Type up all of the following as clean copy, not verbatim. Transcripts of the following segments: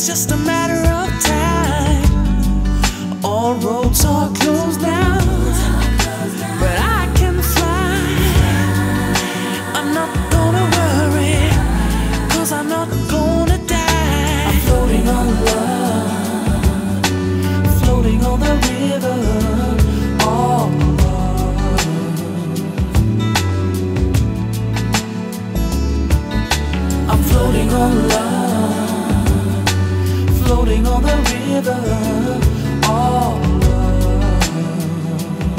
it's just a matter of time. All roads are closed now, but I can fly. I'm not gonna worry, 'cause I'm not gonna die. I'm floating on love, floating on the river. All love. I'm floating on love, floating on the river. All love.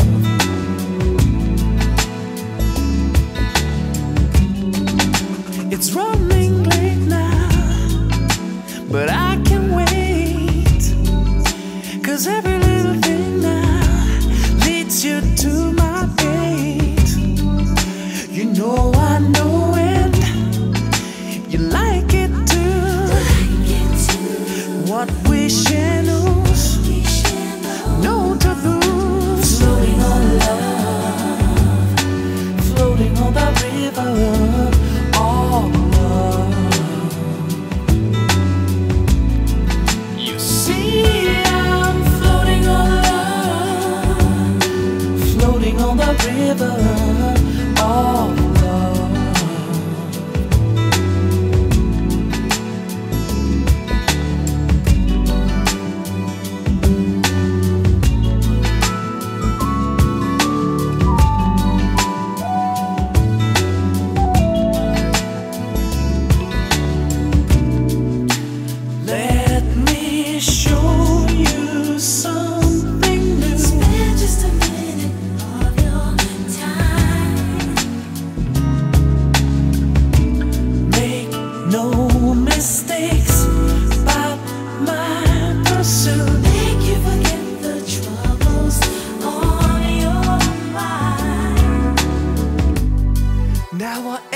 It's running late now, but I can wait, 'cause every little thing now leads you to my fate. You know I know it, you like it too. What we share knows no taboos. Floating on love, floating on the river. All love. You see, I'm floating on love, floating on the river. All love. Let me show you something new. Spend just a minute of your time. Make no mistakes about my pursuit. Make you forget the troubles on your mind. Now I